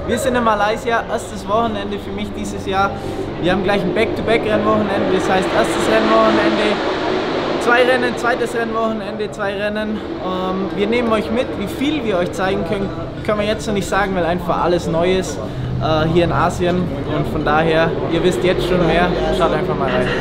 Wir sind in Malaysia, erstes Wochenende für mich dieses Jahr. Wir haben gleich ein Back-to-Back-Rennwochenende, das heißt erstes Rennwochenende, 2 Rennen, zweites Rennwochenende, 2 Rennen. Wir nehmen euch mit, wie viel wir euch zeigen können, können wir jetzt noch nicht sagen, weil einfach alles neu ist hier in Asien. Und von daher, ihr wisst jetzt schon mehr, schaut einfach mal rein.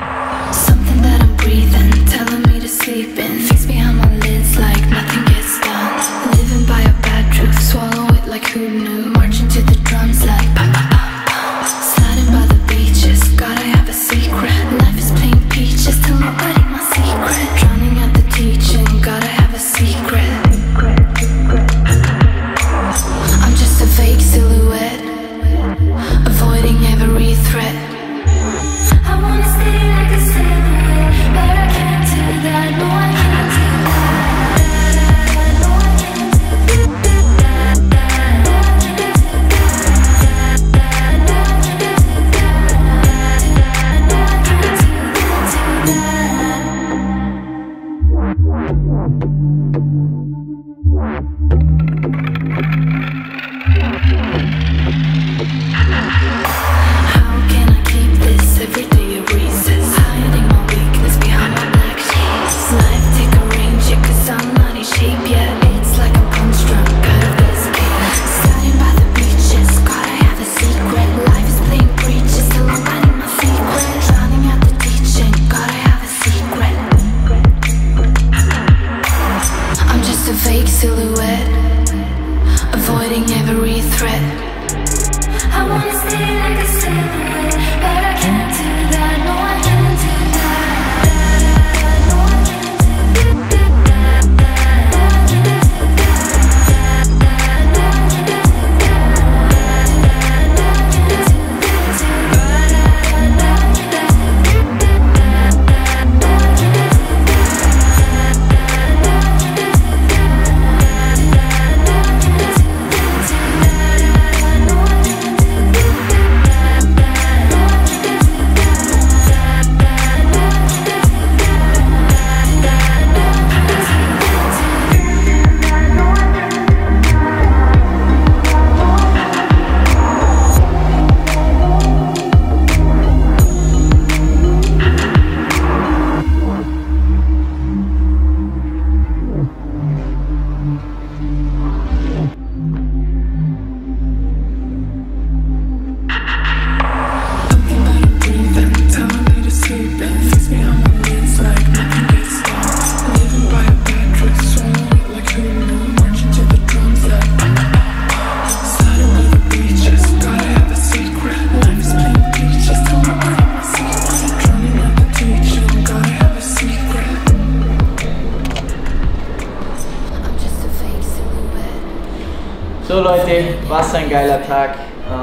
So Leute, was ein geiler Tag.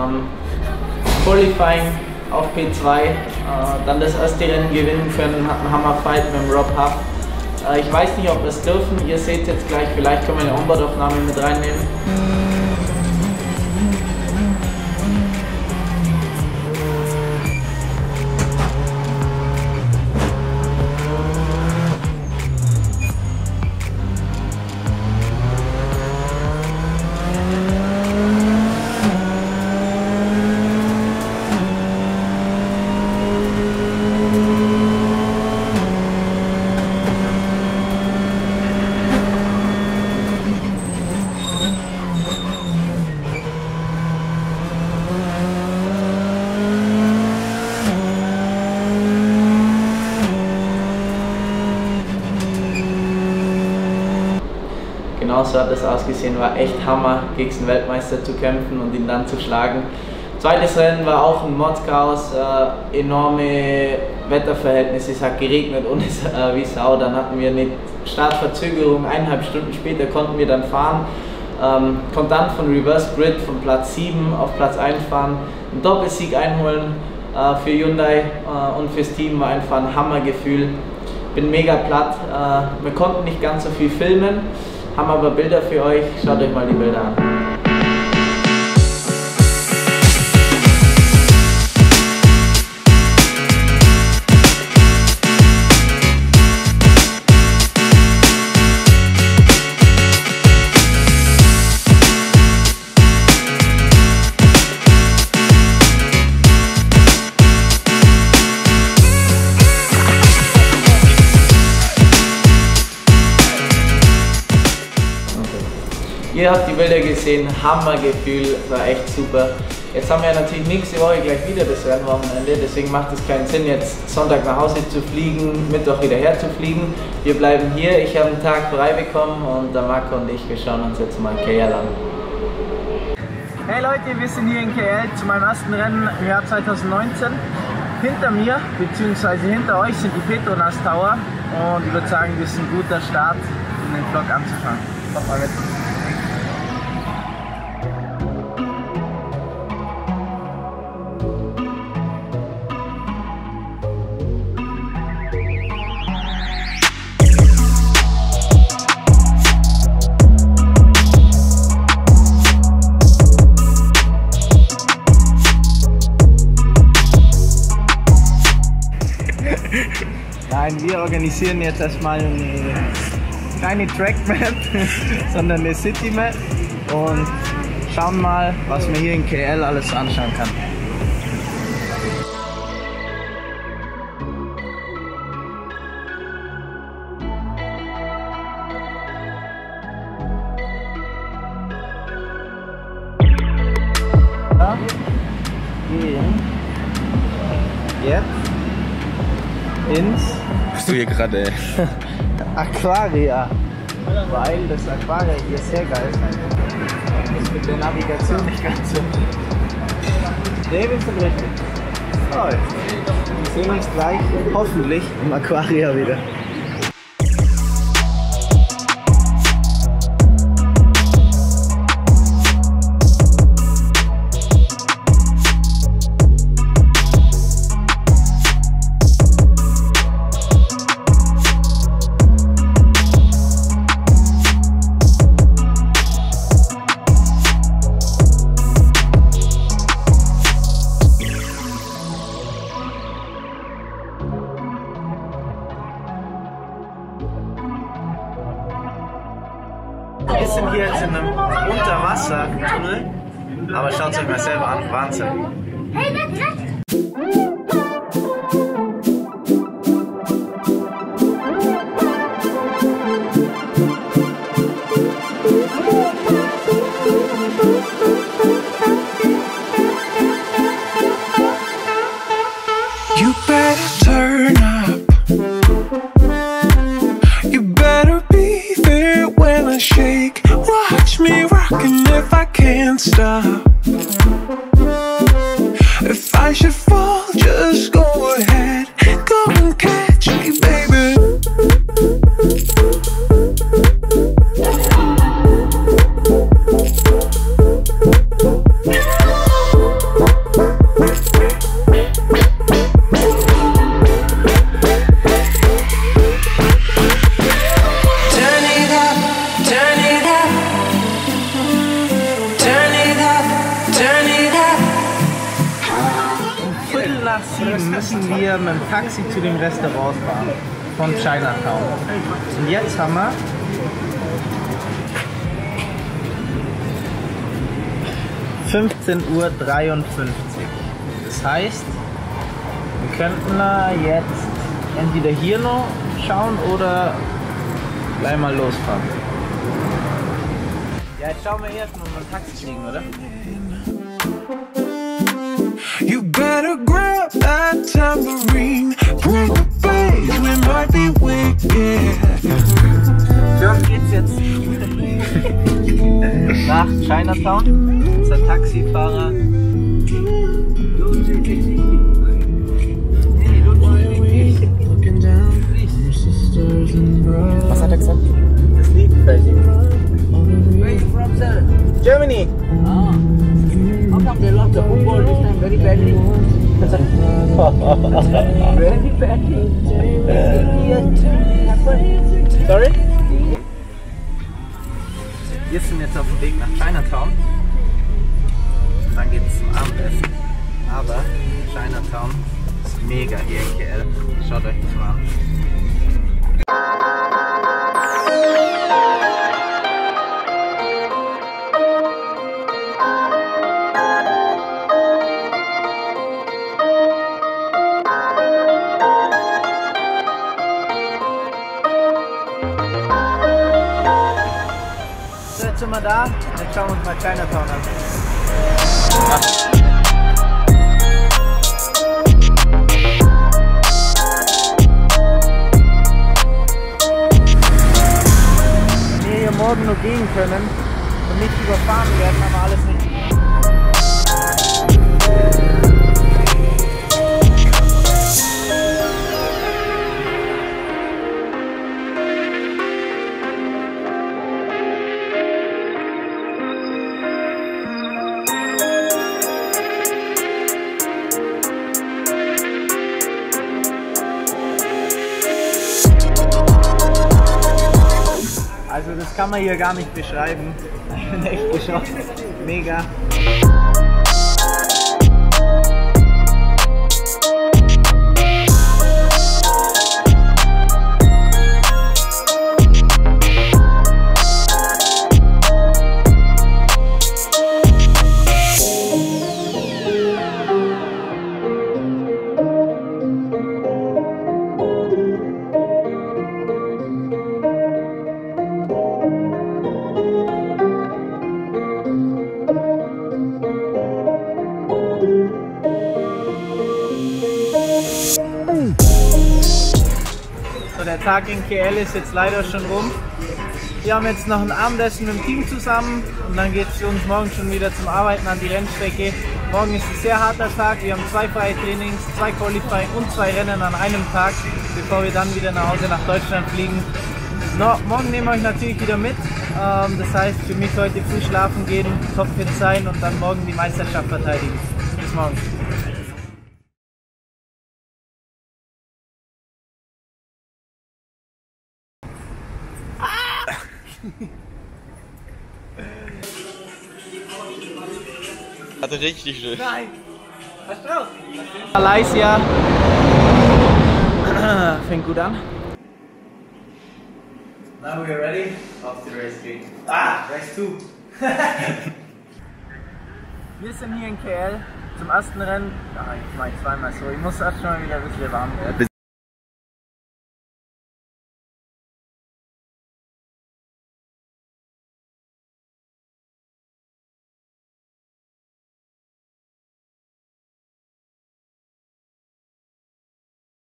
Qualifying auf P2, dann das erste Rennen gewinnen können, hat einen Hammer-Fight mit dem Rob Huff. Ich weiß nicht, ob wir es dürfen, ihr seht jetzt gleich, vielleicht können wir eine Onboard-Aufnahme mit reinnehmen. Genau so hat es ausgesehen, war echt Hammer, gegen den Weltmeister zu kämpfen und ihn dann zu schlagen. Zweites Rennen war auch ein Mordschaos, enorme Wetterverhältnisse, es hat geregnet und wie Sau. Dann hatten wir eine Startverzögerung, 1,5 Stunden später konnten wir dann fahren. Konnte dann von Reverse Grid von Platz 7 auf Platz 1 fahren, einen Doppelsieg einholen für Hyundai und fürs Team, war einfach ein Hammergefühl. Bin mega platt, wir konnten nicht ganz so viel filmen, haben aber Bilder für euch, schaut euch mal die Bilder an. Ihr habt die Bilder gesehen, Hammergefühl, war echt super. Jetzt haben wir natürlich nächste Woche gleich wieder das Rennwochenende, deswegen macht es keinen Sinn, jetzt Sonntag nach Hause zu fliegen, Mittwoch wieder herzufliegen. Wir bleiben hier, ich habe einen Tag frei bekommen und der Marco und ich, wir schauen uns jetzt mal KL an. Hey Leute, wir sind hier in KL zu meinem ersten Rennen im Jahr 2019. Hinter mir, beziehungsweise hinter euch sind die Petronas Tower und ich würde sagen, das ist ein guter Start, um den Vlog anzufangen. Kommt mal mit. Nein, wir organisieren jetzt erstmal keine Trackmap, sondern eine Citymap und schauen mal, was man hier in KL alles anschauen kann. Jetzt ins Bist du hier gerade? Aquaria, weil das Aquaria hier sehr geil ist. Das mit der Navigation nicht ganz so. Ne, wir sind richtig. Toll. Wir sehen uns gleich hoffentlich im Aquaria wieder. Wir sind hier jetzt in einem Unterwassertunnel, aber schaut es euch mal selber an, Wahnsinn. You better turn up. You better be there when I shake. Watch me rockin' if I can't stop. If I should fall, just go ahead. Go and catch me, baby. Nach 7 müssen wir mit dem Taxi zu dem Restaurant fahren von Chinatown. Und jetzt haben wir (15:53 Uhr). Das heißt, wir könnten jetzt entweder hier noch schauen oder gleich mal losfahren. Ja, jetzt schauen wir erst mal, ob wir ein Taxi kriegen, oder? You better grab that tambourine. Bring the bass, we might be wicked. Für uns geht's jetzt nach Chinatown. Unser Taxifahrer. Was hat er gesagt? Das Lied gefällt ihm. Where are you from, sir? Germany! Ah. How come they lost the football this time very badly? Very badly. Sorry? Wir sind jetzt auf dem Weg nach Chinatown. Dann geht es zum Abendessen. Aber Chinatown ist mega hier in KL. Schaut euch das mal an. wir da. Jetzt schauen wir uns mal Chinatown an. Wenn wir hier morgen nur gehen können und nicht überfahren werden, haben wir alles nicht. Also das kann man hier gar nicht beschreiben. Ich bin echt geschockt. Mega. So, der Tag in KL ist jetzt leider schon rum. Wir haben jetzt noch ein Abendessen mit dem Team zusammen und dann geht es für uns morgen schon wieder zum Arbeiten an die Rennstrecke. Morgen ist ein sehr harter Tag, wir haben 2 freie Trainings, 2 Qualifying und 2 Rennen an einem Tag, bevor wir dann wieder nach Hause nach Deutschland fliegen. Morgen nehmen wir euch natürlich wieder mit, das heißt für mich heute früh schlafen gehen, topfit sein und dann morgen die Meisterschaft verteidigen. Bis morgen. Hatte richtig schön. Nein! Was drauf? Malaysia. Fängt gut an. Now we're ready. Off to race 3. Race 2. Wir sind hier in KL zum ersten Rennen. Ich meine zweimal so. Ich muss erst schon mal wieder ein bisschen warm werden.